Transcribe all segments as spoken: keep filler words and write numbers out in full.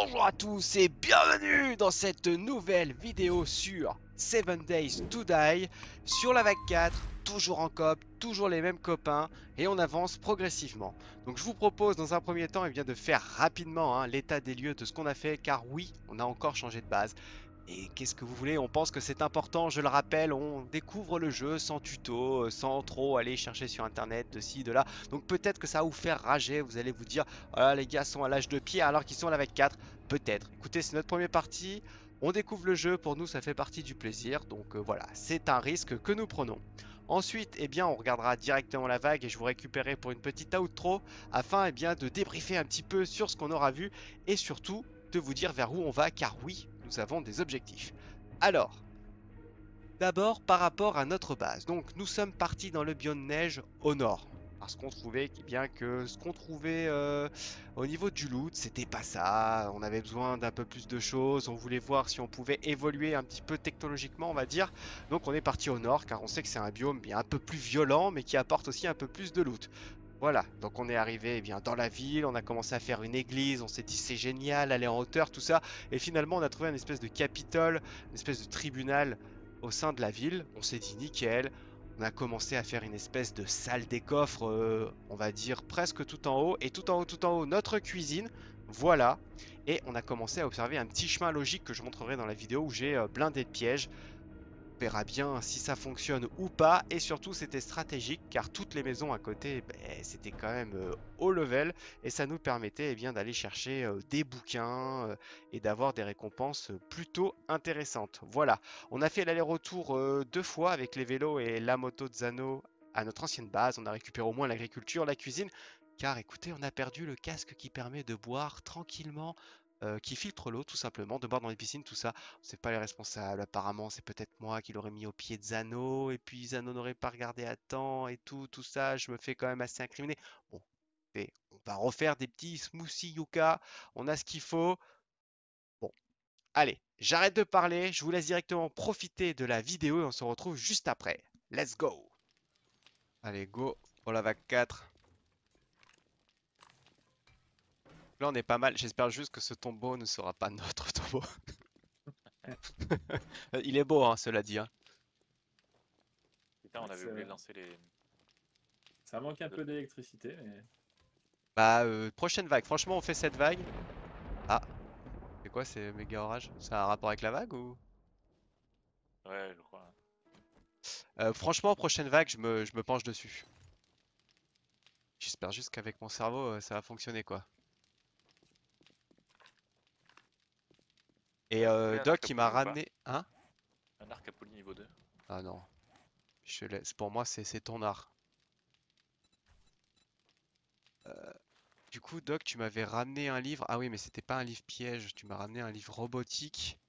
Bonjour à tous et bienvenue dans cette nouvelle vidéo sur seven Days to Die sur la vague quatre, toujours en coop, toujours les mêmes copains et on avance progressivement. Donc je vous propose dans un premier temps eh bien, de faire rapidement hein, l'état des lieux de ce qu'on a fait car oui, on a encore changé de base. Et qu'est-ce que vous voulez, on pense que c'est important, je le rappelle, on découvre le jeu sans tuto, euh, sans trop aller chercher sur internet de ci, de là. Donc peut-être que ça va vous faire rager, vous allez vous dire, ah les gars sont à l'âge de pierre alors qu'ils sont à la vague quatre. Peut-être. Écoutez, c'est notre première partie, on découvre le jeu, pour nous ça fait partie du plaisir. Donc euh, voilà, c'est un risque que nous prenons. Ensuite, eh bien, on regardera directement la vague et je vous récupérerai pour une petite outro afin eh bien, de débriefer un petit peu sur ce qu'on aura vu et surtout de vous dire vers où on va car oui, nous avons des objectifs. Alors, d'abord par rapport à notre base. Donc nous sommes partis dans le biome neige au nord. Parce qu'on trouvait eh bien que ce qu'on trouvait euh, au niveau du loot, c'était pas ça. On avait besoin d'un peu plus de choses. On voulait voir si on pouvait évoluer un petit peu technologiquement, on va dire. Donc on est parti au nord car on sait que c'est un biome bien un peu plus violent mais qui apporte aussi un peu plus de loot. Voilà, donc on est arrivé eh bien, dans la ville, on a commencé à faire une église, on s'est dit c'est génial, aller en hauteur, tout ça. Et finalement on a trouvé une espèce de capitole, une espèce de tribunal au sein de la ville. On s'est dit nickel, on a commencé à faire une espèce de salle des coffres, euh, on va dire presque tout en haut. Et tout en haut, tout en haut, notre cuisine, voilà. Et on a commencé à observer un petit chemin logique que je montrerai dans la vidéo où j'ai euh, blindé de pièges. On verra bien si ça fonctionne ou pas et surtout c'était stratégique car toutes les maisons à côté ben, c'était quand même euh, haut level et ça nous permettait eh bien d'aller chercher euh, des bouquins euh, et d'avoir des récompenses euh, plutôt intéressantes. Voilà, on a fait l'aller-retour euh, deux fois avec les vélos et la moto de Zano à notre ancienne base. On a récupéré au moins l'agriculture, la cuisine car écoutez on a perdu le casque qui permet de boire tranquillement, euh, qui filtre l'eau tout simplement, de boire dans les piscines, tout ça. C'est pas les responsables, apparemment c'est peut-être moi qui l'aurais mis au pied de Zano, et puis Zano n'aurait pas regardé à temps, et tout, tout ça, je me fais quand même assez incriminer. Bon, et on va refaire des petits smoothies yucca, on a ce qu'il faut. Bon, allez, j'arrête de parler, je vous laisse directement profiter de la vidéo, et on se retrouve juste après. Let's go! Allez, go pour la vague quatre. Là on est pas mal, j'espère juste que ce tombeau ne sera pas notre tombeau. Il est beau, hein, cela dit, hein. Putain, on avait C'est oublié de vrai. lancer les. Ça manque un peu d'électricité, mais Bah, euh, prochaine vague, franchement on fait cette vague. Ah, c'est quoi, c'est méga orage? Ça a un rapport avec la vague ou? Ouais, je crois. Euh, franchement, prochaine vague, je me, je me penche dessus. J'espère juste qu'avec mon cerveau, euh, ça va fonctionner quoi. Et Euh, vous euh, voulez un Doc arc à qui m'a poly ou pas? ramené. Hein? Un arc à poly niveau deux? Ah non, je te laisse. Pour moi, c'est c'est ton art. Euh, du coup, Doc, tu m'avais ramené un livre. Ah oui, mais c'était pas un livre piège. Tu m'as ramené un livre robotique.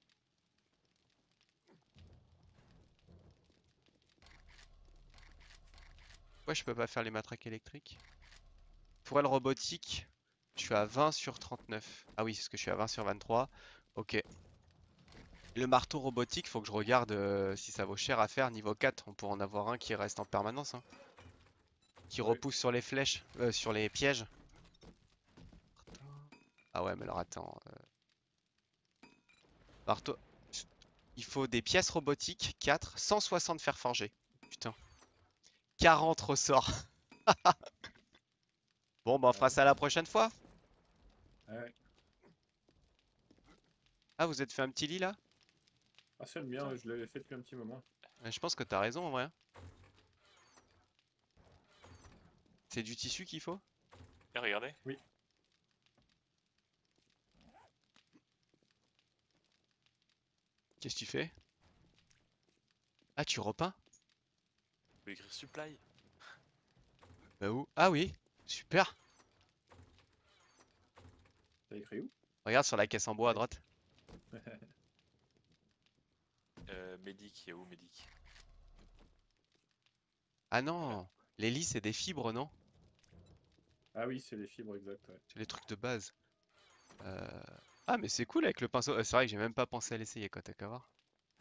Pourquoi je peux pas faire les matraques électriques? Tourelle robotique. Je suis à vingt sur trente-neuf. Ah oui, c'est parce que je suis à vingt sur vingt-trois. Ok. Le marteau robotique, faut que je regarde euh, si ça vaut cher à faire niveau quatre. On pourrait en avoir un qui reste en permanence, hein. Qui oui. repousse sur les flèches, euh, sur les pièges. Ah ouais, mais alors attends. euh, Marteau. Il faut des pièces robotiques, quatre, cent soixante fer forgé. Putain. quarante ressorts. Bon, bah on fera Ouais. ça la prochaine fois. Ouais. Ah, vous êtes fait un petit lit là? Ah, c'est le mien, je l'avais fait depuis un petit moment. Ouais, je pense que t'as raison en vrai, hein. C'est du tissu qu'il faut? Et regardez. Oui. Qu'est-ce que tu fais? Ah, tu repeins? Vous pouvez écrire supply. Bah où? Ah oui, super. T'as écrit où? Regarde sur la caisse en bois à droite. Euh, Medic, il y a où Medic? Ah Là. non, les lits c'est des fibres, non? Ah oui, c'est les fibres exactes, ouais. C'est les trucs de base. Euh, Ah mais c'est cool avec le pinceau. Euh, C'est vrai que j'ai même pas pensé à l'essayer quoi, t'as qu'à voir.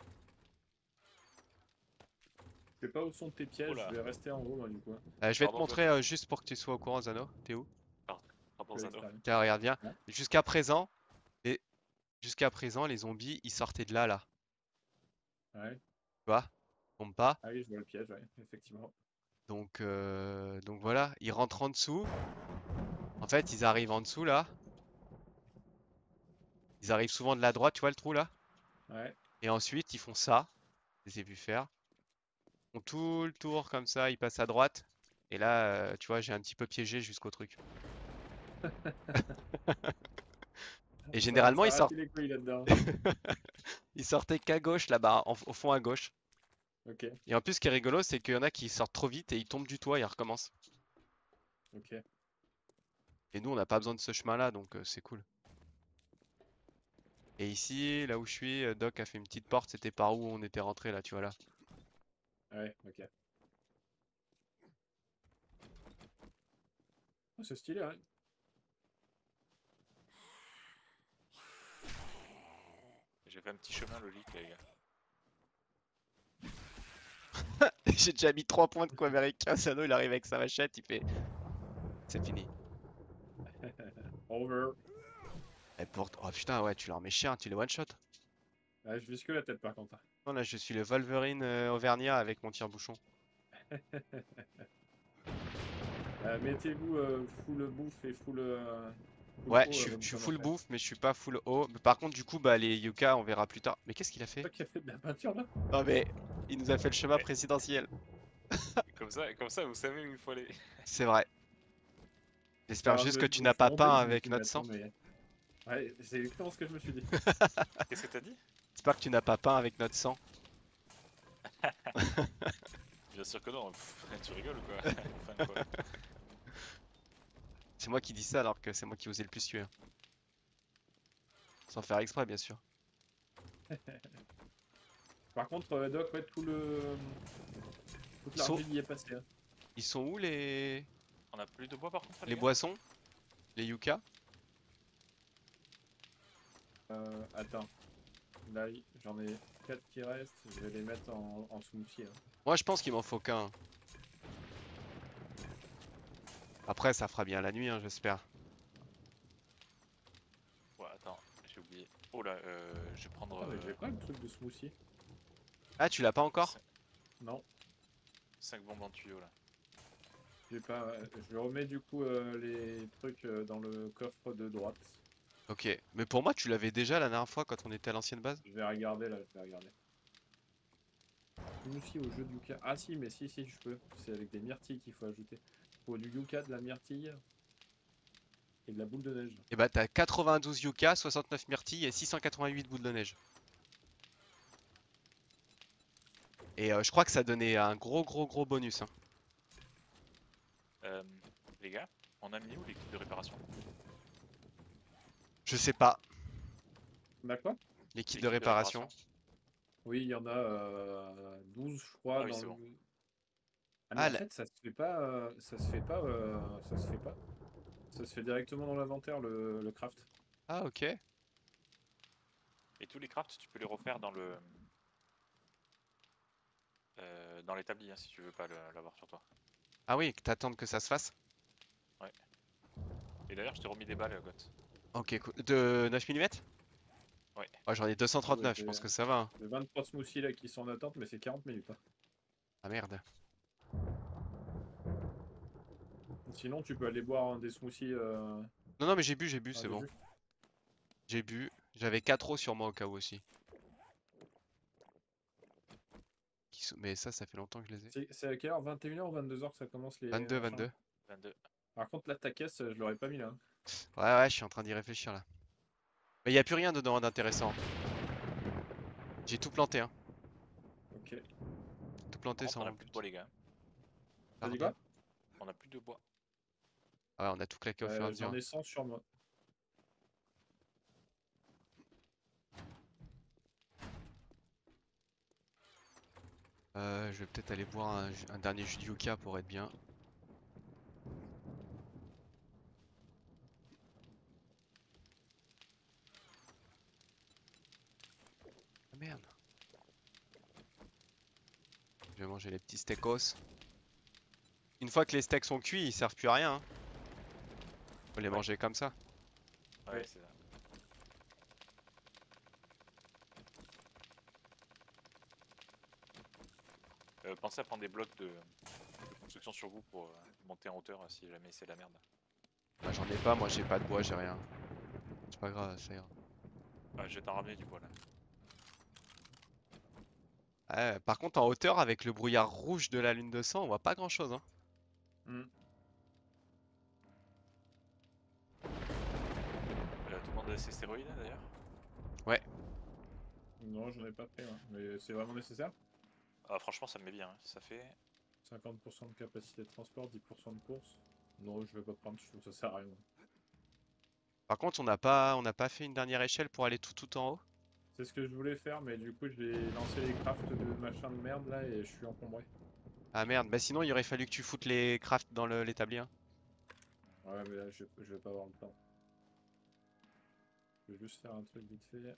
Je sais pas où sont tes pièges, Oula. je vais rester en haut, moi, du coup. Euh, je vais te Pardon, je montrer euh, juste pour que tu sois au courant, Zano. T'es où? Pardon, Je pardon te laisse Zano. terminer. Tiens, regarde bien. Ouais. Jusqu'à présent, Jusqu'à présent, les zombies, ils sortaient de là, là. Ouais. Tu vois? Ils tombent pas. Ah oui, je vois le piège, ouais, effectivement. Donc, euh, donc voilà, ils rentrent en dessous. En fait, ils arrivent en dessous, là. Ils arrivent souvent de la droite, tu vois le trou, là? Ouais. Et ensuite, ils font ça. Je les ai vus faire. Ils font tout le tour comme ça, ils passent à droite. Et là, euh, tu vois, j'ai un petit peu piégé jusqu'au truc. Et Ça, généralement, ça ils sortent, ratit les couilles là-dedans. ils sortaient qu'à gauche, là-bas, en- au fond à gauche. Ok, Et en plus, ce qui est rigolo, c'est qu'il y en a qui sortent trop vite et ils tombent du toit et ils recommencent. ok. Et nous, on n'a pas besoin de ce chemin-là, donc euh, c'est cool. Et ici, là où je suis, euh, Doc a fait une petite porte, c'était par où on était rentré là, tu vois là. Ouais, ok. Oh, c'est stylé, hein. J'ai fait un petit chemin le leak, les gars. J'ai déjà mis trois points de coup américain, Sano il arrive avec sa machette, il fait c'est fini. Over. Et pour... Oh putain ouais tu leur mets chien, tu les one shot. Ouais, je vise que la tête par contre. Non là je suis le Wolverine euh, Auvergnat avec mon tire-bouchon. Euh, Mettez-vous euh, full bouffe et full, euh, full Ouais je haut suis avant de je suis full commencer. bouffe mais je suis pas full haut. Mais par contre du coup bah les Yuka on verra plus tard. Mais qu'est-ce qu'il a C'est fait? toi qui as fait de la peinture là? Non mais il nous a fait le chemin Ouais. présidentiel. Comme ça, comme ça, vous savez où il faut aller. C'est vrai. Faire J'espère un juste que jeu de tu mots. n'as Je suis pas monté, peint je me avec suis dit, mais notre sang. attends, mais. Ouais, c'est exactement ce que je me suis dit. Qu'est-ce que t'as dit? J'espère que tu n'as pas peint avec notre sang. Bien sûr que non. Pff, tu rigoles ou quoi? Enfin, quoi. C'est moi qui dis ça alors que c'est moi qui osais le plus tuer. Sans faire exprès bien sûr. Par contre, euh, Doc, ouais, tout le. Toute Ils sont, l'argile y est passée. Hein. ils sont où les... On a plus de bois par contre, les les gars? boissons? Les Yuka? Euh, attends. Là, j'en ai quatre qui restent. Je vais les mettre en, en smoothie. Hein. Moi je pense qu'il m'en faut qu'un. Après ça fera bien la nuit hein, j'espère. Ouais, attends, j'ai oublié. Oh là, euh, je vais prendre Ah, mais j'ai euh, pas le truc de smoothie. Ah tu l'as pas encore? Non, cinq bombes en tuyau là. j'ai pas. Je remets du coup euh, les trucs euh, dans le coffre de droite. Ok. Mais pour moi tu l'avais déjà la dernière fois quand on était à l'ancienne base? Je vais regarder là, je vais regarder. Smoothie au jeu de yucca. Ah si, mais si, si, je peux. C'est avec des myrtilles qu'il faut ajouter. Il faut du yucca, de la myrtille et de la boule de neige. Et bah t'as quatre-vingt-douze Yuka, soixante-neuf myrtilles et six cent quatre-vingt-huit boules de neige. Et euh, je crois que ça donnait un gros gros gros bonus hein. Euh, les gars, on a mis où l'équipe de réparation? Je sais pas. On a quoi? L'équipe L'équipe de réparation. Oui, il y en a euh, douze, je crois, Ah oui, dans c'est le. bon. Ah mais Ah en là. fait, ça se fait pas. euh, ça se fait pas. euh, ça se fait pas. Ça se fait directement dans l'inventaire, le, le craft. Ah ok. Et tous les crafts, tu peux les refaire dans le euh, dans l'établi hein, si tu veux pas le- l'avoir sur toi. Ah oui, t'attends que ça se fasse? Ouais. Et d'ailleurs, je t'ai remis des balles, Goth. Ok cool. De neuf millimètres? Ouais. Ouais j'en ai Ah bah, deux cent trente-neuf, je j'ai pense que ça va hein. j'ai vingt-trois smoothies là qui sont en attente, mais c'est quarante minutes. Hein. Ah merde. Sinon, tu peux aller boire un des smoothies. Euh, Non non mais j'ai bu, j'ai bu, un c'est des bon. jus. J'ai bu. J'avais quatre eaux sur moi au cas où aussi. Qui sont- Mais ça, ça fait longtemps que je les ai. C'est c'est à quelle heure? vingt et une heures ou vingt-deux heures que ça commence les vingt-deux, machins là. vingt-deux. vingt-deux. Par contre, là, ta caisse, je l'aurais pas mis là. Hein. Ouais, ouais, je suis en train d'y réfléchir là. Mais y a plus rien dedans d'intéressant. J'ai tout planté, hein. Ok. Tout Par planté contre, on a sans plus de bois, les gars. T'as dit pardon. quoi? On a plus de bois. Ah ouais, on a tout claqué au fur et à Euh, mesure. J'en ai cent sur moi. Euh, je vais peut-être aller boire un, ju- un dernier jus de yucca pour être bien. Ah merde. Je vais manger les petits steakos. Une fois que les steaks sont cuits, ils servent plus à rien. Hein. Faut les Ouais. manger comme ça. Ouais, Ouais. c'est ça. Euh, pensez à prendre des blocs de, de construction sur vous pour euh, monter en hauteur euh, si jamais c'est la merde. Bah, j'en ai pas, moi j'ai pas de bois, j'ai rien. C'est pas grave, ça ira. Ah, je vais t'en ramener du bois là. Ouais, par contre, en hauteur, avec le brouillard rouge de la lune de sang, on voit pas grand chose. Hein. Hmm. Euh, tout le monde a ses stéroïdes d'ailleurs. Ouais. Non, j'en ai pas pris, hein. Mais c'est vraiment nécessaire. Ah, franchement, ça me met bien. Hein. Ça fait. cinquante pour cent de capacité de transport, dix pour cent de course. Non, je vais pas prendre, je trouve que ça sert à rien. Par contre, on n'a pas, on n'a pas fait une dernière échelle pour aller tout tout en haut. C'est ce que je voulais faire, mais du coup, j'ai lancé les crafts de machin de merde là et je suis encombré. Ah merde, bah sinon il aurait fallu que tu foutes les crafts dans le- l'établi. Hein. Ouais, mais là, je, je vais pas avoir le temps. Je vais juste faire un truc vite fait.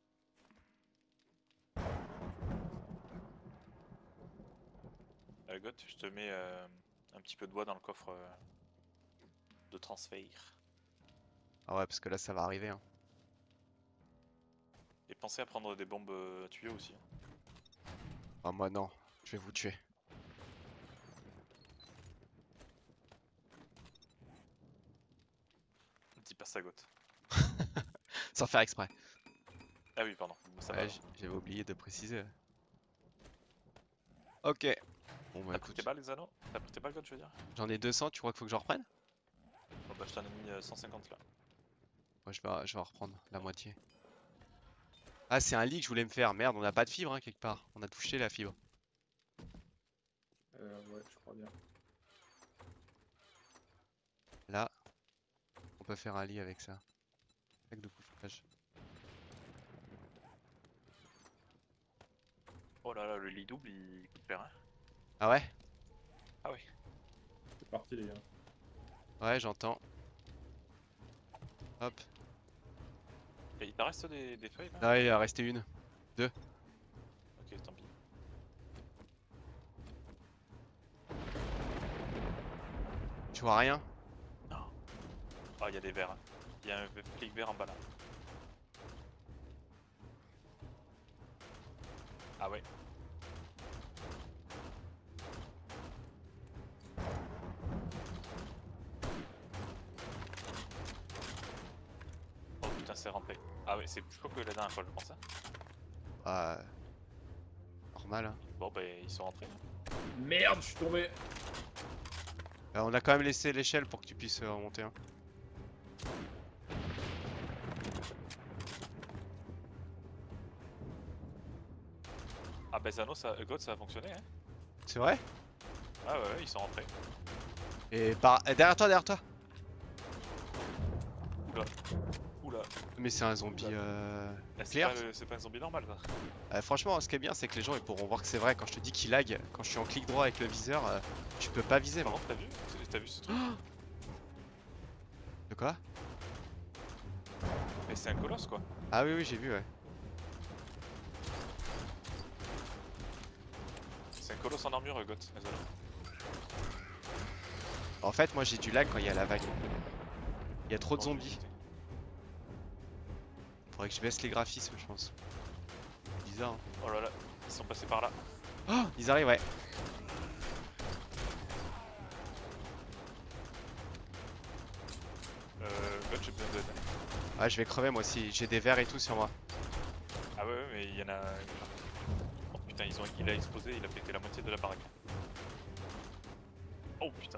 Euh, Goth, je te mets euh, un petit peu de bois dans le coffre euh, de transfert. Ah ouais, parce que là ça va arriver. Hein. Et pensez à prendre des bombes euh, tuyaux aussi. Hein. Ah moi non, je vais vous tuer. Dis pas ça, Goth. Sans faire exprès. Ah oui, pardon. Ça Ouais, va. j- j'avais oublié de préciser. Ok. Bon bah T'as pris écoute, tes balles, les anneaux? T'as pris tes balles, Goth, je veux dire? j'en ai deux cents, tu crois qu'il faut que j'en reprenne? Oh, bah, je t'en ai mis euh, cent cinquante là. Moi je vais, je vais en reprendre la moitié. Ah c'est un lit que je voulais me faire, merde, on n'a pas de fibre hein, quelque part. On a touché la fibre. Euh, ouais, je crois bien. Là, on peut faire un lit avec ça. Sac de couchage. Oh là là, le lit double, il coûte cher. Hein. Ah ouais? Ah oui. C'est parti, les gars. Ouais, j'entends. Hop. Et il t'en reste des, des feuilles là? Là, il en resté une. Ok, tant pis. Tu vois rien? Non. Oh, il y a des verres. Hein. Il y a un flic vert en bas là. Ah ouais. Oh putain, c'est rampé. Ah ouais, c'est plus chaud que la dernière fois, je pense. Hein. Bah. Normal. Hein. Bon, bah, ils sont rentrés. Hein. Merde, je suis tombé. Euh, on a quand même laissé l'échelle pour que tu puisses euh, remonter. Hein. Ah bah, Zano, ça, God, ça a fonctionné. Hein. C'est vrai? Ah ouais, ouais, ils sont rentrés. Et par. eh, derrière toi, derrière toi! Oula. Oula. Mais c'est un zombie. Euh... Ah, c'est Clear. pas, le- c'est pas un zombie normal, ça. Euh, franchement, ce qui est bien, c'est que les gens ils pourront voir que c'est vrai. Quand je te dis qu'il lag, quand je suis en clic droit avec le viseur, euh, tu peux pas viser. Par Moi. contre, t'as vu? T'as vu ce truc? De quoi? Mais c'est un colosse, quoi. Ah oui, oui, j'ai vu, ouais. C'est un colosse en armure, God. Désolé. En fait, moi j'ai du lag quand il y a la vague. Il y a trop de Bon, je vais zombies. éviter. Faudrait que je baisse les graphismes, je pense. Bizarre. Hein. Oh là là, ils sont passés par là. Oh, ils arrivent, ouais. Euh, God, j'ai besoin d'aide. Ouais, je vais crever moi aussi. J'ai des verres et tout sur moi. Ah ouais, ouais, mais il y en a. Oh putain, ils ont... il a explosé, il a pété la moitié de la baraque. Oh putain.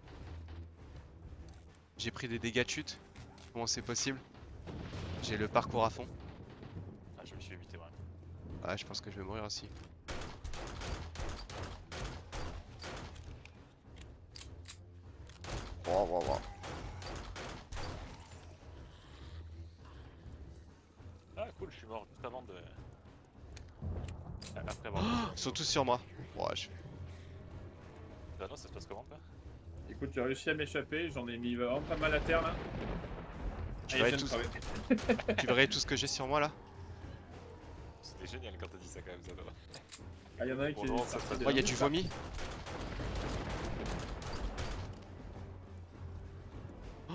J'ai pris des dégâts de chute. Comment c'est possible? J'ai le parcours à fond. Ah, je me suis évité, ouais. Ouais, je pense que je vais mourir aussi. Wow, wow, wow. Ah cool, je suis mort juste avant de. Après avoir. Oh, ils sont tous sur moi. Ouais, je... Ah non, ça se passe comment, toi? Écoute, j'ai réussi à m'échapper, j'en ai mis vraiment pas mal à terre là. Tu Ah, verrais il tout... vient de crever. tu verrais tout ce que j'ai sur moi là? C'était génial quand t'as dit ça quand même, Zano. Ah, y'en a un qui Bon, non, est ça- sorti ça- des Oh, il y a limites, du là. vomi. Oh.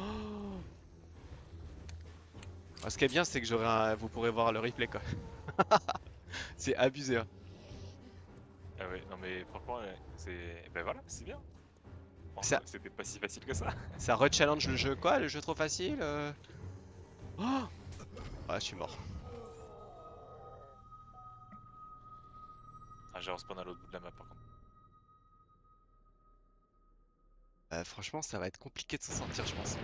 Ah, ce qui est bien, c'est que j'aurai un... vous pourrez voir le replay quoi. C'est abusé. Hein. Ah ouais, ouais, non mais franchement, ouais, c'est. Ben voilà, c'est bien. Ça- C'était pas si facile que ça. Ça re-challenge le jeu quoi, le jeu trop facile euh... Oh ah, je suis mort. Ah, j'ai respawn à l'autre bout de la map par contre. Euh, franchement, ça va être compliqué de s'en sortir, je pense.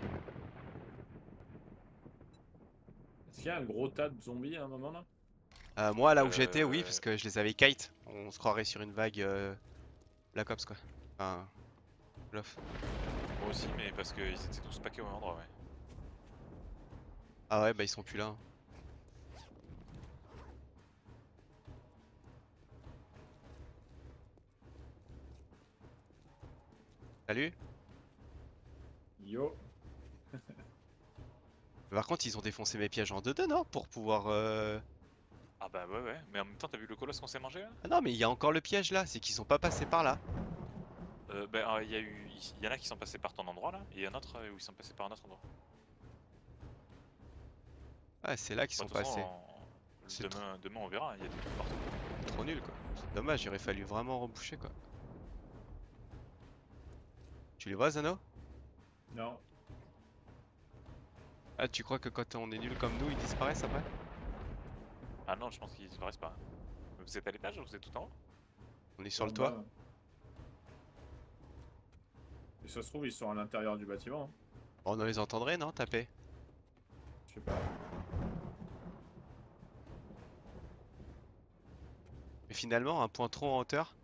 Est-ce qu'il y a un gros tas de zombies à un moment là? Euh, moi, là où j'étais, oui, Euh... parce que je les avais kite. On se croirait sur une vague euh, Black Ops quoi. Enfin, bluff. Moi aussi, mais parce qu'ils étaient tous paqués au même endroit, ouais. Ah ouais, bah ils sont plus là, hein. Salut. Yo. Par contre, ils ont défoncé mes pièges en deux deux, non? Pour pouvoir... euh, Ah bah ouais, ouais. Mais en même temps, t'as vu le colosse qu'on s'est mangé là? Ah non, mais il y a encore le piège là, c'est qu'ils sont pas passés par là. Euh, bah, ah, il y a eu. Il y en a qui sont passés par ton endroit là, et il y en a d'autres euh, où ils sont passés par un autre endroit. Ouais, c'est là qu'ils Bah, sont de toute façon, passés. on- C'est demain, demain on verra, il y a des trucs partout. Trop nul quoi. C'est dommage, il aurait fallu vraiment reboucher quoi. Tu les vois, Zano? Non. Ah, tu crois que quand on est nul comme nous, ils disparaissent après? Ah non, je pense qu'ils disparaissent pas. Vous êtes à l'étage ou vous êtes tout en haut? On est sur En le toit? bas. Et ça se trouve, ils sont à l'intérieur du bâtiment. Hein. On les entendrait, non? Taper. Je sais pas. Mais finalement, un point trop en hauteur,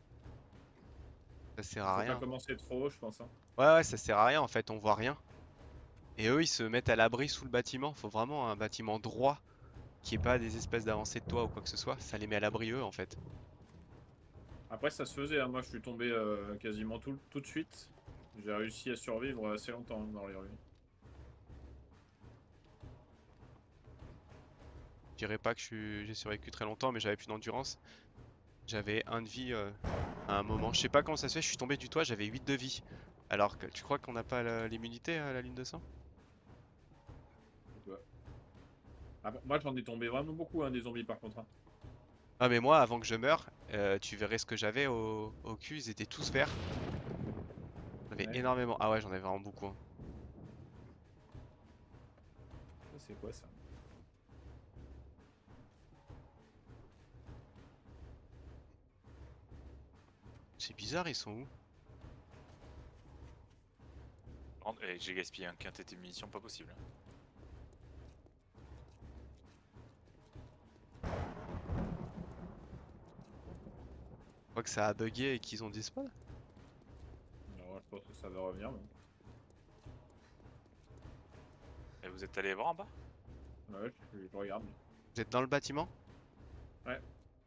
ça sert à Faut rien. pas commencer trop haut, je pense. Hein. Ouais, ouais, ça sert à rien en fait, on voit rien. Et eux, ils se mettent à l'abri sous le bâtiment. Faut vraiment un bâtiment droit, qui est pas des espèces d'avancées de toit ou quoi que ce soit. Ça les met à l'abri eux en fait. Après, ça se faisait. Hein. Moi, je suis tombé euh, quasiment tout, tout de suite. J'ai réussi à survivre assez longtemps hein, dans les rues. Je dirais pas que je suis- j'ai survécu très longtemps, mais j'avais plus d'endurance. J'avais un de vie euh, à un moment. Je sais pas comment ça se fait, je suis tombé du toit, j'avais huit de vie. Alors que tu crois qu'on n'a pas la- l'immunité à la ligne de sang? Ouais. Ah, bon, moi, j'en ai tombé vraiment beaucoup, hein, des zombies par contre. Hein. Ah mais moi, avant que je meure, euh, tu verrais ce que j'avais au, au cul, ils étaient tous verts. J'en avais Ouais. énormément. Ah ouais, j'en avais vraiment beaucoup, hein. Ça, c'est quoi ça? C'est bizarre, ils sont où? Par contre, eh, j'ai gaspillé un quintet de munitions, pas possible. Je crois que ça a bugué et qu'ils ont disparu. Alors, je pense que ça va revenir. Mais... Et vous êtes allé voir en bas? Ouais, je, je regarde. Vous êtes dans le bâtiment? Ouais.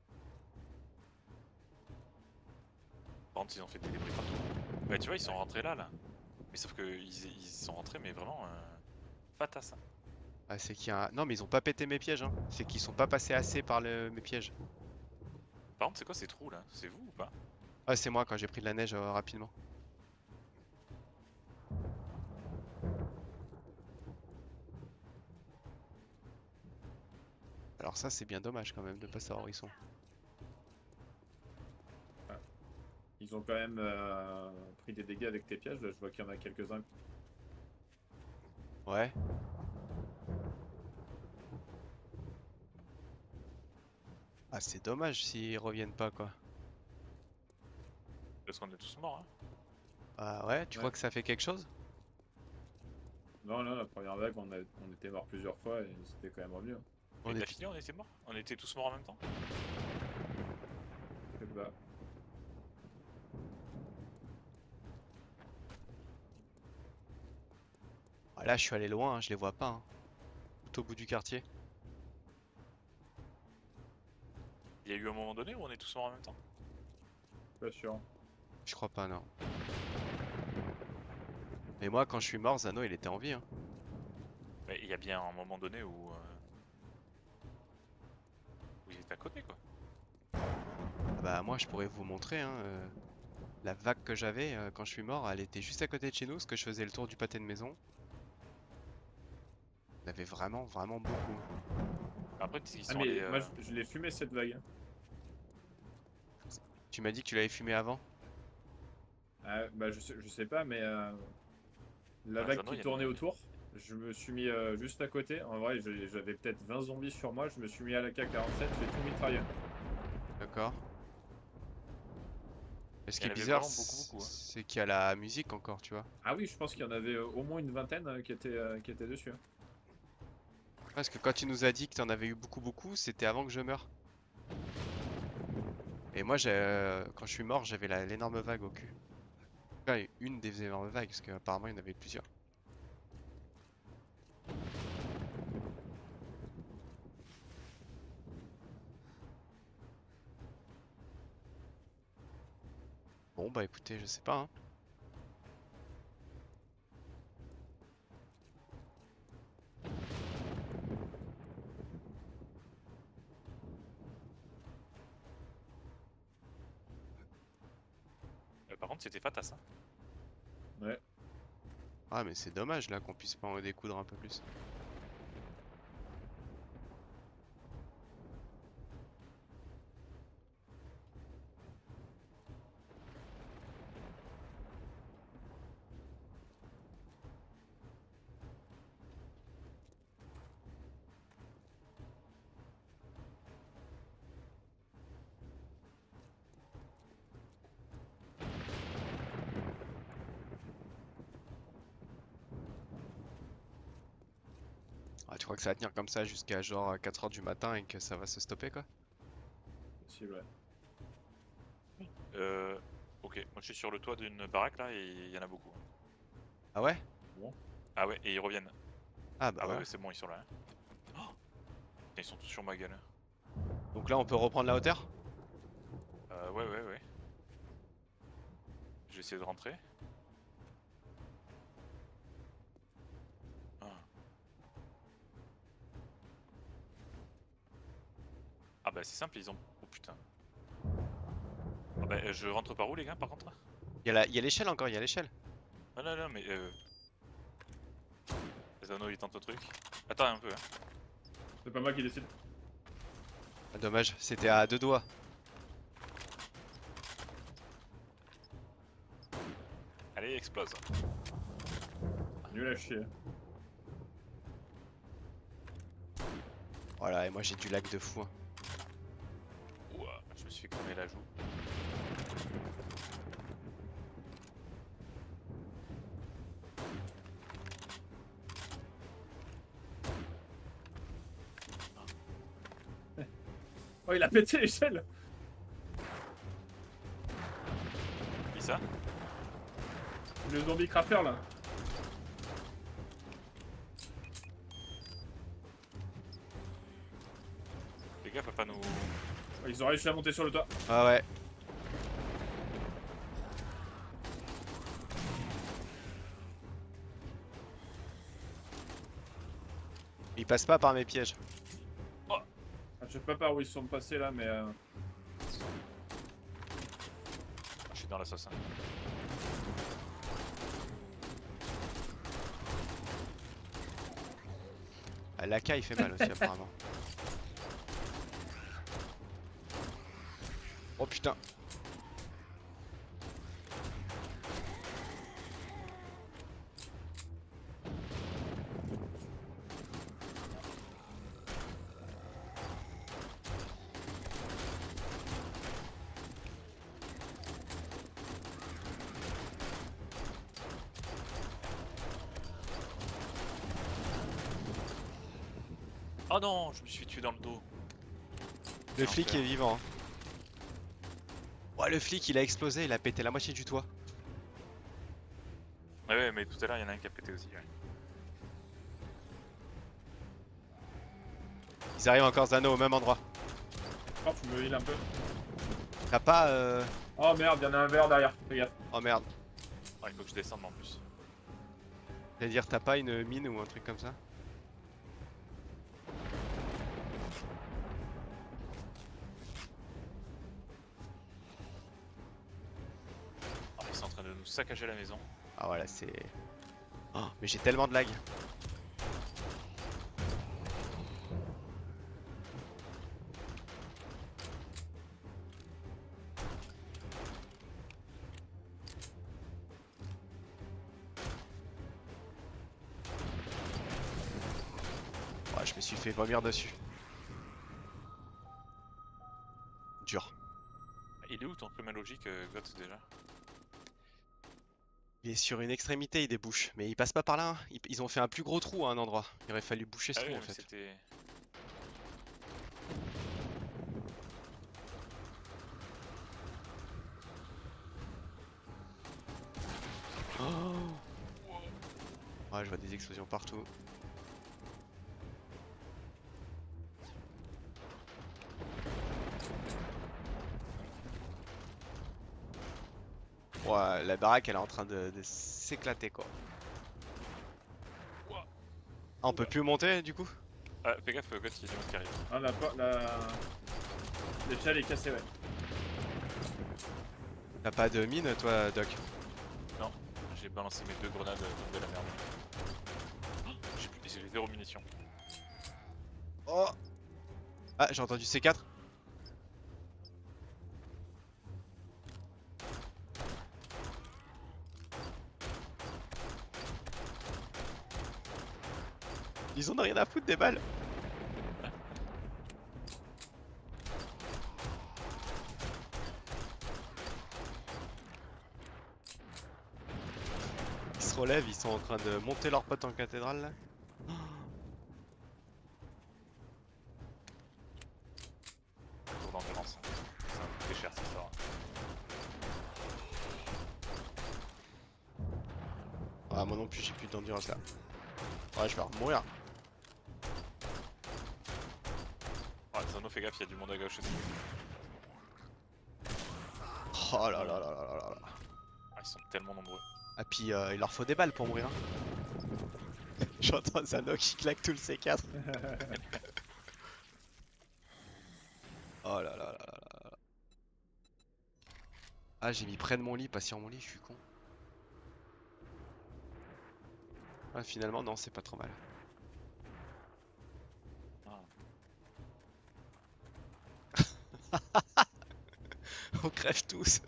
Par contre, ils ont fait des débris partout. Bah, tu vois, ils sont rentrés là, là. Mais sauf que ils, ils sont rentrés, mais vraiment. Euh... Fatas. Hein. Ah, c'est qu'il y a un... Non, mais ils ont pas pété mes pièges, hein. C'est qu'ils sont pas passés assez par le- mes pièges. Par contre, c'est quoi ces trous là? C'est vous ou pas? Ah, c'est moi quand j'ai pris de la neige euh, rapidement. Alors ça, c'est bien dommage quand même de pas savoir où ils sont. Ils ont quand même euh, pris des dégâts avec tes pièges. Là, je vois qu'il y en a quelques-uns. Ouais. Ah, c'est dommage s'ils reviennent pas, quoi. Parce qu'on est tous morts. Hein. Ah ouais, tu Ouais. crois que ça fait quelque chose? Non, non, la première vague, on, a, on était mort plusieurs fois et c'était quand même revenu. Hein. On Mais est... d'affilée, on était morts? On était tous morts en même temps? Je sais pas. Ah, là, je suis allé loin, hein, je les vois pas, hein. Tout au bout du quartier. Il y a eu un moment donné où on est tous morts en même temps? Pas sûr. Je crois pas, non. Mais moi, quand je suis mort, Zano, il était en vie, hein. Mais il y a bien un moment donné où. Euh... où il était à côté quoi. Ah bah, moi, je pourrais vous montrer, hein. euh, La vague que j'avais euh, quand je suis mort, elle était juste à côté de chez nous, parce que je faisais le tour du pâté de maison. On avait vraiment, vraiment beaucoup. Après, ils Ah, sont mais allés. Euh... moi, je, je l'ai fumé cette vague. Tu m'as dit que tu l'avais fumé avant. Ah, bah je sais, je sais pas, mais euh, la Ah, vague Jeannot, il y qui a tournait une- autour, je me suis mis euh, juste à côté. En vrai, j'ai- j'avais peut-être vingt zombies sur moi. Je me suis mis à la K quarante-sept, j'ai tout mitraillé. D'accord. Et ce Il qui y est en avait bizarre, vraiment beaucoup, beaucoup, hein. c'est qu'il y a la musique encore, tu vois. Ah oui, je pense qu'il y en avait euh, au moins une vingtaine euh, qui étaient, euh, qui étaient dessus, hein. Parce que quand tu nous as dit que t'en avais eu beaucoup, beaucoup, c'était avant que je meure. Et moi, j'ai, euh, quand je suis mort, j'avais la- l'énorme vague au cul. Enfin, une des énormes vagues, parce qu'apparemment, il y en avait plusieurs. Bon, bah écoutez, je sais pas, hein. Euh, par contre, c'était Fatas. Hein. Ouais. Ah, mais c'est dommage là qu'on puisse pas en découdre un peu plus. Ah, tu crois que ça va tenir comme ça jusqu'à genre quatre heures du matin et que ça va se stopper quoi? Possible, ouais. Euh, ok, moi je suis sur le toit d'une baraque là et il y en a beaucoup. Ah ouais? Bon. Ah ouais, et ils reviennent. Ah bah Ah ouais, voilà. ouais, c'est bon, ils sont là. Hein. Oh, ils sont tous sur ma gueule. Donc là on peut reprendre la hauteur? Euh, ouais, ouais, ouais. Je vais essayer de rentrer. Ah, ah bah c'est simple, ils ont... Oh putain. Ah bah euh, je rentre par où les gars par contre? Il y a la- il y a l'échelle encore, il y a l'échelle. Ah non, non, mais euh... Zano il tente le truc. Attends un peu, hein. C'est pas moi qui décide. Ah, dommage, c'était à deux doigts. Allez, explose. Nul à chier. Voilà, et moi j'ai du lag de fou, hein. Ouah, je me suis fait cramer la joue. Oh, il a pété l'échelle. Qui ça? Le zombie crapper là. Les gars, faut pas nous... Oh, ils ont réussi à monter sur le toit. Ah ouais. Il passe pas par mes pièges. Ah, je sais pas par où ils sont passés là, mais. Euh... Je suis dans la sauce. Hein. Ah, l'A K il fait mal aussi apparemment. Oh putain. Oh non, je me suis tué dans le dos. Le L'enfer. flic est vivant, hein. Ouais, le flic il a explosé, il a pété la moitié du toit. Ouais, ouais, mais tout à l'heure, il y en a un qui a pété aussi. Ouais. Ils arrivent encore Zano au même endroit. Oh, tu me heal un peu. T'as pas euh... Oh merde, y'en a un vert derrière. Fais gaffe. Oh merde. Ouais, il faut que je descende en plus. C'est-à-dire t'as pas une mine ou un truc comme ça? Oh, ils sont en train de nous saccager la maison. Ah voilà, c'est... Oh, mais j'ai tellement de lag. me suis fait vomir dessus. Dur. Il est où ton chemin logique, euh, Goth, déjà? Il est sur une extrémité, il débouche. Mais il passe pas par là. Hein. Ils, ils ont fait un plus gros trou à un endroit. Il aurait fallu boucher ce Ah trou oui, en mais fait. c'était... Oh ouais, je vois des explosions partout. Ouais, la baraque elle est en train de, de s'éclater quoi. Ah, on peut plus monter du coup? Ah, fais gaffe, Goth, il y a du monde qui arrive. Ah, la po- la. L'échelle est cassée, ouais. T'as pas de mine toi, Doc? Non, j'ai balancé mes deux grenades euh, comme de la merde. Oh, j'ai plus- j'ai zéro munitions. Oh ah, j'ai entendu C quatre. Ils en ont rien à foutre des balles. Ils se relèvent, ils sont en train de monter leur pote en cathédrale là. Tour d'endurance. Ça va me coûter cher cette histoire. Ah, moi non plus, j'ai plus d'endurance là. Ouais, je vais mourir. Ouais, Zano, fais gaffe, il y a du monde à gauche aussi. Oh là là là là là là là. Ah, ils sont tellement nombreux. Ah, puis euh, il leur faut des balles pour mourir. Hein. J'entends Zano qui claque tout le C quatre. Oh là là là là là. Ah, j'ai mis près de mon lit, pas sur mon lit, je suis con. Ah, finalement, non, c'est pas trop mal. Ah. On crève tous.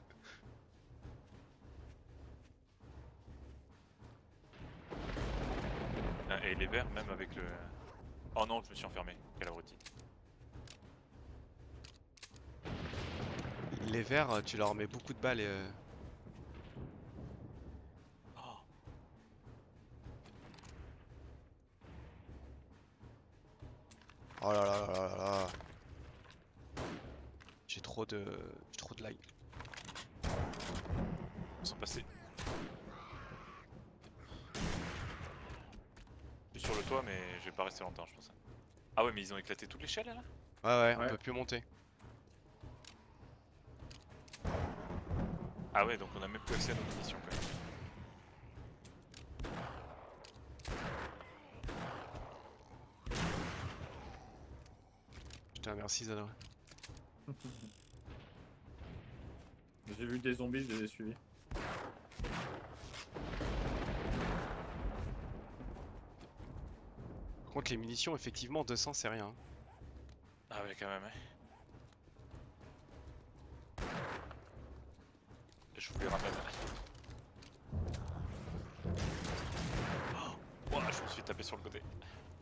Ah, et les verts, même avec le... Oh non, je me suis enfermé. Quel abruti. Les verts, tu leur mets beaucoup de balles et... euh, Oh. Oh là là là là là là. J'ai trop de... J'ai trop de lag. Ils sont passés. Je suis sur le toit, mais je vais pas rester longtemps, je pense. Ah ouais, mais ils ont éclaté toute l'échelle là? Ouais ouais, Ouais. on peut plus monter. Ah ouais, donc on a même plus accès à nos munitions quand même. Putain, merci Zano. J'ai vu des zombies, je les ai suivis. Par contre, les munitions, effectivement, deux cents, c'est rien. Ah ouais, quand même. Hein. Je vous les ramène. Oh, ouah, je me suis tapé sur le côté.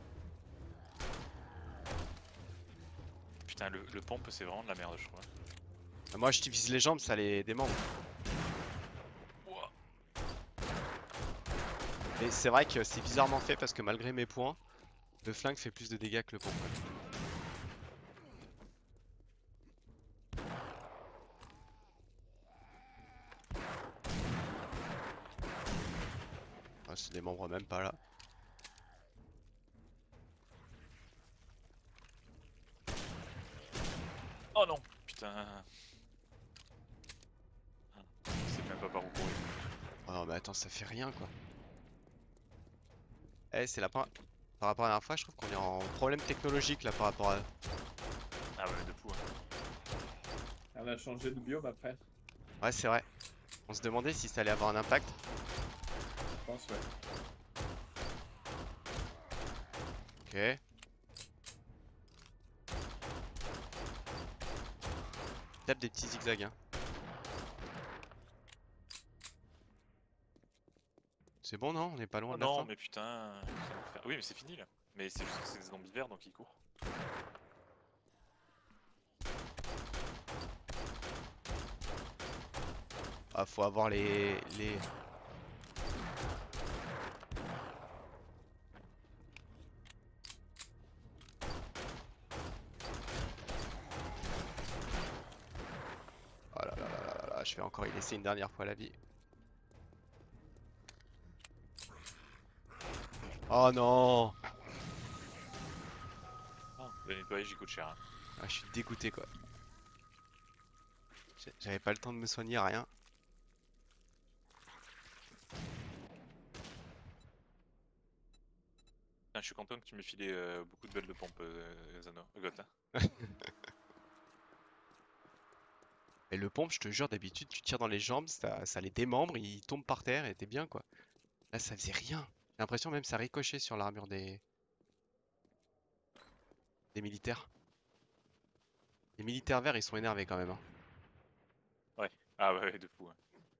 Putain, le, le pompe, c'est vraiment de la merde, je crois. Moi, je divise les jambes, ça les démembre. Ouah. Mais c'est vrai que c'est bizarrement fait parce que malgré mes points, le flingue fait plus de dégâts que le pompe. Ah, se démembre même pas là. Oh non, putain. Je sais même pas par où courir. Oh non, mais attends, ça fait rien quoi. Eh, c'est la première... Par rapport à la dernière fois, je trouve qu'on est en problème technologique là par rapport à... Ah ouais, de fou. Hein. On a changé de biome après, Ouais, c'est vrai. On se demandait si ça allait avoir un impact. je pense, ouais. Ok. Tape des petits zigzags, hein. C'est bon, non? On est pas loin Oh de la non, fin. mais putain. ça va me faire- Oui, mais c'est fini là. Mais c'est juste que c'est des zombies verts donc ils courent. Ah, faut avoir les... les... Oh là là là là là là, je vais encore y laisser une dernière fois la vie. Oh non! Ah, le nettoyage il coûte cher. Hein. Ah, je suis dégoûté quoi. J'ai- J'avais pas le temps de me soigner, rien. Putain, je suis content que tu m'aies filé euh, beaucoup de belles de pompe, euh, Zano. Euh, Goth, hein. Et le pompe, je te jure, d'habitude, tu tires dans les jambes, ça, ça les démembre, ils tombent par terre et t'es bien quoi. Là, ça faisait rien. J'ai l'impression même ça ricochait sur l'armure des... des militaires. Les militaires verts, ils sont énervés quand même. Hein. Ouais. Ah ouais, ouais, de fou. Hein.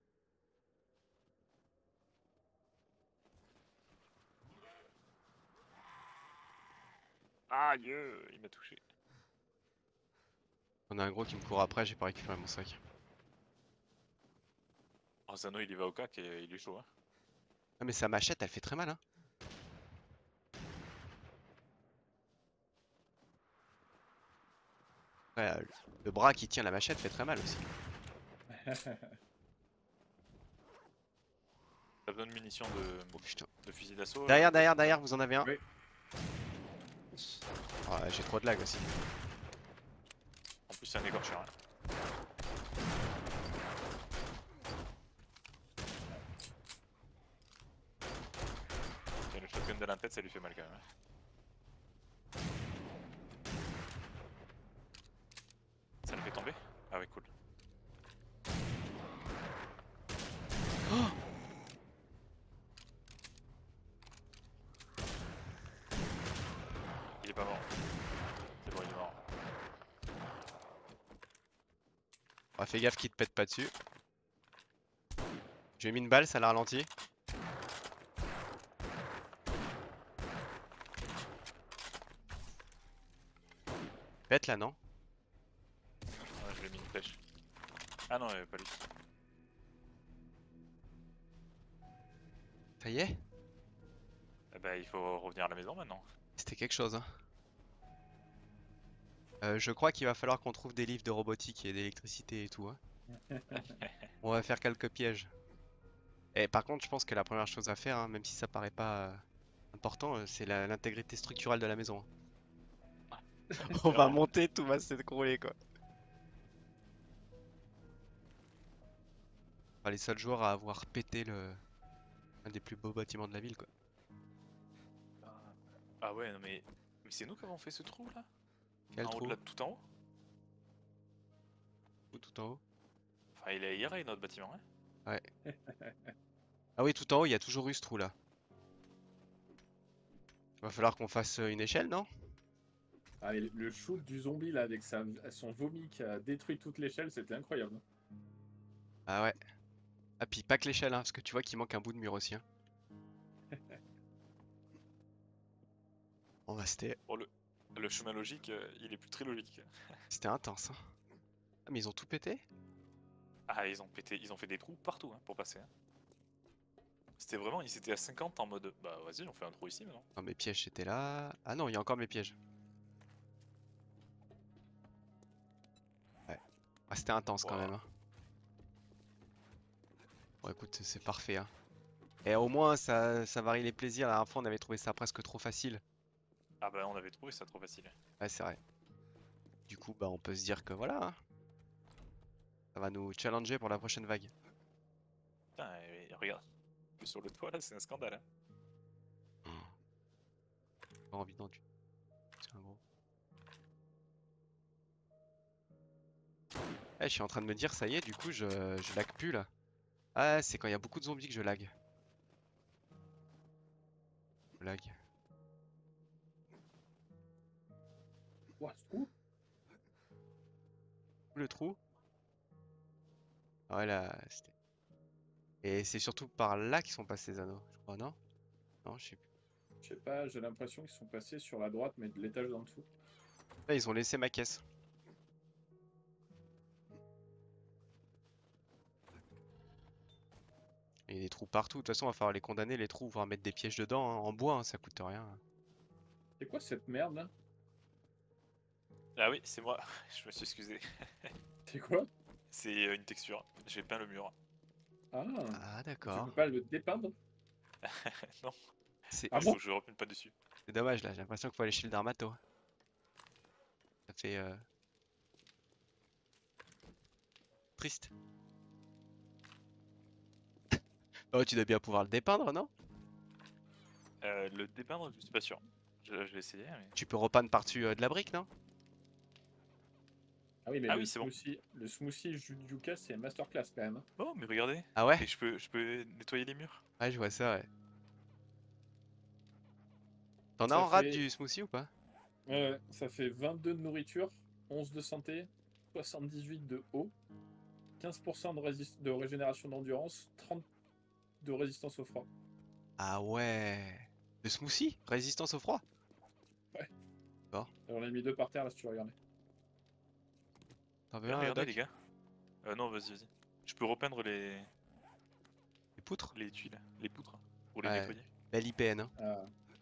Aïe, euh, il m'a touché. On a un gros qui me court après, j'ai pas récupéré mon sac. Oh, Zano il y va au cac et il est chaud. Hein. Ah mais sa machette, elle fait très mal hein. Ouais, euh, le bras qui tient la machette fait très mal aussi. T'as besoin de munitions de, Oh putain. de fusil d'assaut là, Derrière, Goth, derrière, ou pas. derrière, vous en avez un. Oui. Oh, j'ai trop de lag aussi. En plus c'est un écorcheur. Hein. Et le shotgun de la tête ça lui fait mal quand même. Hein. Ça le fait tomber. Ah ouais cool. Il est pas mort. C'est bon il est mort. Oh, fais gaffe qu'il te pète pas dessus. J'ai mis une balle, ça l'a ralenti. Pète là, non? Ah, je lui ai mis une flèche. Ah non, il avait pas lui. Ça y est? Eh bah il faut revenir à la maison maintenant. C'était quelque chose, hein. Euh, je crois qu'il va falloir qu'on trouve des livres de robotique et d'électricité et tout, hein. On va faire quelques pièges. Et par contre, je pense que la première chose à faire, hein, même si ça paraît pas euh, important, euh, c'est la- l'intégrité structurelle de la maison. Hein. On va Clairement. monter, tout va s'écrouler, quoi. On sera les seuls joueurs à avoir pété le... un des plus beaux bâtiments de la ville, quoi. Ah ouais non mais. Mais c'est nous qui avons fait ce trou là? Quel En haut de trou? là, tout en haut? Ou tout en haut? Enfin il est aéré notre bâtiment hein? Ouais. Ah oui, tout en haut, il y a toujours eu ce trou là. Va falloir qu'on fasse euh, une échelle, non? Ah, mais le shoot du zombie là avec sa, son vomi qui a détruit toute l'échelle, c'était incroyable. Ah ouais. Ah puis pas que l'échelle, hein, parce que tu vois qu'il manque un bout de mur aussi. Hein. Bon bah c'était Bon le, le chemin logique euh, il est plus très logique. c'était intense. Hein. Ah mais ils ont tout pété? Ah ils ont pété, ils ont fait des trous partout hein, pour passer. Hein. C'était vraiment, ils étaient à cinquante en mode bah vas-y on fait un trou ici maintenant. Non, mes pièges étaient là. Ah non, il y a encore mes pièges. Ouais. Ah c'était intense quand Wow. même. Hein. Bon écoute, c'est parfait. Hein. Et au moins ça, ça varie les plaisirs. La dernière fois on avait trouvé ça presque trop facile. Ah bah on avait trouvé ça trop facile. Ouais c'est vrai. Du coup bah on peut se dire que voilà. Hein. Ça va nous challenger pour la prochaine vague. Putain et, et regarde, sur le toit là c'est un scandale. Hein. Pas envie d'en tuer. C'est un gros. Eh, je suis en train de me dire, ça y est, du coup, je, je lag plus là. Ah, c'est quand il y a beaucoup de zombies que je lag. Je lag. Ouah, ce trou. Le trou. Ah ouais, là, c'était. Et c'est surtout par là qu'ils sont passés les anneaux, je crois, non? Non, je sais plus. Je sais pas, j'ai l'impression qu'ils sont passés sur la droite, mais de l'étage d'en dessous. Là, ils ont laissé ma caisse. Il y a des trous partout. De toute façon, on va falloir les condamner, les trous. On va mettre des pièges dedans, hein, en bois, hein, ça coûte rien. C'est quoi cette merde là? Ah oui, c'est moi, je me suis excusé. C'est quoi? C'est euh, une texture, j'ai peint le mur. Ah, Ah, tu d'accord. peux pas le dépeindre? Non, C'est Ah il bon? faut que je reprenne pas dessus. c'est dommage, là. J'ai l'impression qu'il faut aller chez le dermato. Ça fait euh, triste. Oh, tu dois bien pouvoir le dépeindre, non? Euh, le dépeindre, je suis pas sûr. Je, je vais essayer, mais... Tu peux repeindre par-dessus euh, de la brique, non? Ah oui, mais Ah le oui, c'est bon. smoothie, le smoothie jus de yucca, c'est masterclass quand même, hein. Oh, mais regardez. Ah ouais? Et je peux, je peux nettoyer les murs. Ouais, je vois ça, ouais. T'en as Ça en rate fait, du smoothie ou pas? euh, ça fait vingt-deux de nourriture, onze de santé, soixante-dix-huit de eau, quinze pour cent de, résist- de régénération d'endurance, trente de résistance au froid. Ah ouais. Le smoothie? Résistance au froid? Ouais. Bon. J'en ai mis deux par terre là si tu veux regarder. T'en veux Ouais, un, regardez Doc? les gars. Euh, non, vas-y, vas-y. Je peux repeindre les, Les poutres? les tuiles, les poutres, pour les Ouais. nettoyer. Belle I P N, hein. Ah,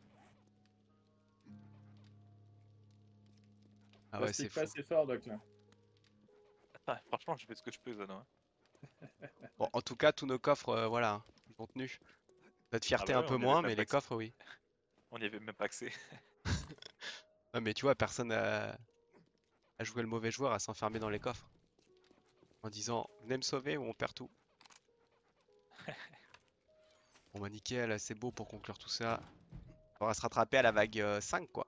Ah ouais, c'est plastique pas fou. assez fort, Doc là. Ah, franchement, je fais ce que je peux, Zano. Hein. Bon, en tout cas, tous nos coffres, euh, voilà, hein, ils ont tenu. Notre Ah fierté bah un ouais, peu on y avait moins, même mais pas les accès. coffres, oui. On y avait même pas accès. Ah, mais tu vois, personne a, a joué le mauvais joueur à s'enfermer dans les coffres. En disant, venez me sauver ou on perd tout. Bon bah nickel, c'est beau pour conclure tout ça. On va se rattraper à la vague euh, cinq, quoi.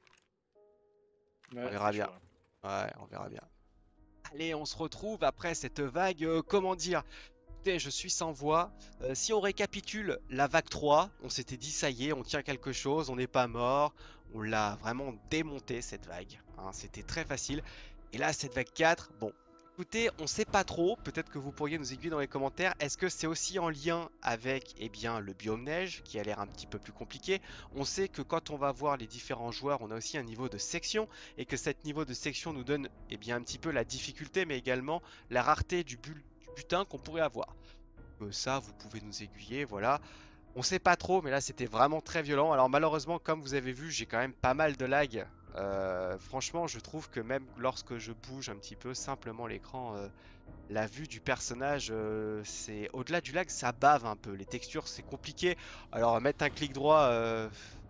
On Ouais. verra C'est chaud. bien. Hein. Ouais, on verra bien. Allez, on se retrouve après cette vague, euh, comment dire? Écoutez, je suis sans voix. Euh, si on récapitule la vague trois, on s'était dit ça y est, on tient quelque chose, on n'est pas mort. On l'a vraiment démonté cette vague, hein, c'était très facile. Et là, cette vague quatre, bon, écoutez, on sait pas trop. Peut-être que vous pourriez nous aiguiller dans les commentaires. Est-ce que c'est aussi en lien avec eh bien, le biome neige, qui a l'air un petit peu plus compliqué? On sait que quand on va voir les différents joueurs, on a aussi un niveau de section, et que cet niveau de section nous donne eh bien, un petit peu la difficulté, mais également la rareté du bulle butin qu'on pourrait avoir. Euh, ça, vous pouvez nous aiguiller, voilà. On sait pas trop, mais là c'était vraiment très violent. Alors malheureusement, comme vous avez vu, j'ai quand même pas mal de lag. Euh, franchement, je trouve que même lorsque je bouge un petit peu simplement l'écran, euh, la vue du personnage, euh, c'est au-delà du lag, ça bave un peu. Les textures, c'est compliqué. Alors mettre un clic droit euh,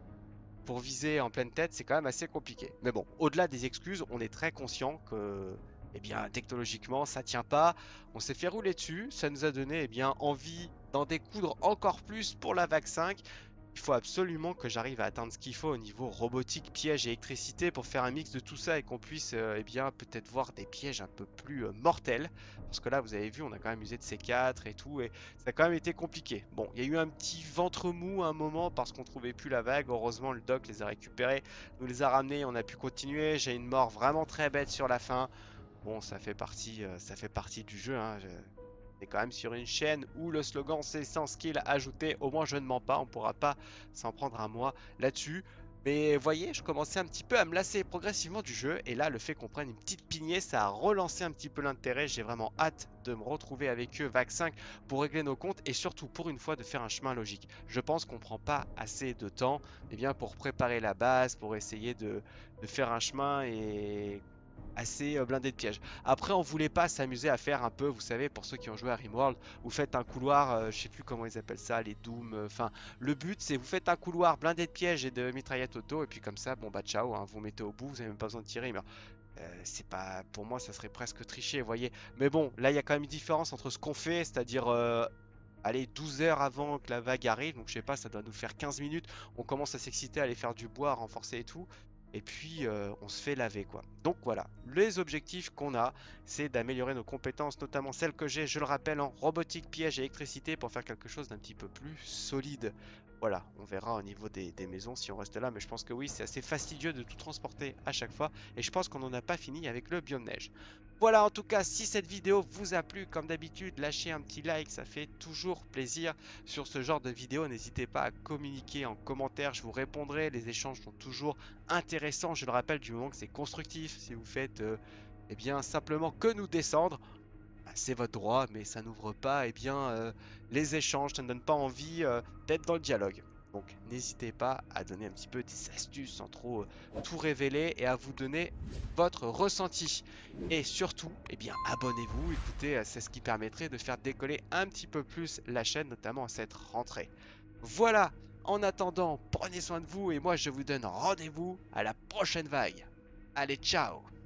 pour viser en pleine tête, c'est quand même assez compliqué. Mais bon, au-delà des excuses, on est très conscient que, eh bien, technologiquement, ça tient pas. On s'est fait rouler dessus, ça nous a donné, eh bien, envie d'en découdre encore plus pour la vague cinq. Il faut absolument que j'arrive à atteindre ce qu'il faut au niveau robotique, piège et électricité pour faire un mix de tout ça et qu'on puisse, euh, eh bien, peut-être voir des pièges un peu plus euh, mortels. Parce que là, vous avez vu, on a quand même usé de C quatre et tout, et ça a quand même été compliqué. Bon, il y a eu un petit ventre mou à un moment parce qu'on trouvait plus la vague. Heureusement, le doc les a récupérés, nous les a ramenés, on a pu continuer. J'ai une mort vraiment très bête sur la fin. Bon, ça fait partie, euh, ça fait partie du jeu, hein. Je... On est quand même sur une chaîne où le slogan c'est sans skill ajouté. Au moins, je ne mens pas, on pourra pas s'en prendre à moi là-dessus. Mais voyez, je commençais un petit peu à me lasser progressivement du jeu. Et là, le fait qu'on prenne une petite pignée, ça a relancé un petit peu l'intérêt. J'ai vraiment hâte de me retrouver avec eux, vague cinq, pour régler nos comptes. Et surtout, pour une fois, de faire un chemin logique. Je pense qu'on prend pas assez de temps eh bien, pour préparer la base, pour essayer de, de faire un chemin et assez euh, blindé de pièges. Après, on voulait pas s'amuser à faire un peu, vous savez, pour ceux qui ont joué à Rimworld, vous faites un couloir, euh, je sais plus comment ils appellent ça, les Doom. euh, Enfin, le but c'est vous faites un couloir blindé de pièges et de mitraillettes auto, et puis comme ça, bon bah ciao, hein, vous mettez au bout, vous avez même pas besoin de tirer. Mais euh, c'est pas, pour moi, ça serait presque triché, vous voyez. Mais bon, là, il y a quand même une différence entre ce qu'on fait, c'est-à-dire euh, allez, douze heures avant que la vague arrive, donc je sais pas, ça doit nous faire quinze minutes, on commence à s'exciter, à aller faire du bois, renforcer et tout, et puis euh, on se fait laver quoi. Donc voilà, les objectifs qu'on a, c'est d'améliorer nos compétences, notamment celles que j'ai, je le rappelle, en robotique, piège et électricité, pour faire quelque chose d'un petit peu plus solide. Voilà, on verra au niveau des, des maisons si on reste là, mais je pense que oui, c'est assez fastidieux de tout transporter à chaque fois, et je pense qu'on n'en a pas fini avec le biome neige. Voilà, en tout cas, si cette vidéo vous a plu, comme d'habitude, lâchez un petit like, ça fait toujours plaisir sur ce genre de vidéo. N'hésitez pas à communiquer en commentaire, je vous répondrai, les échanges sont toujours intéressants, je le rappelle, du moment que c'est constructif. Si vous faites, euh, eh bien, simplement que nous descendre, bah, c'est votre droit, mais ça n'ouvre pas eh bien, euh, les échanges, ça ne donne pas envie euh, d'être dans le dialogue. Donc n'hésitez pas à donner un petit peu des astuces sans trop euh, tout révéler et à vous donner votre ressenti. Et surtout, eh bien, abonnez-vous, écoutez, euh, c'est ce qui permettrait de faire décoller un petit peu plus la chaîne, notamment à cette rentrée. Voilà, en attendant, prenez soin de vous et moi je vous donne rendez-vous à la prochaine vague. Allez, ciao!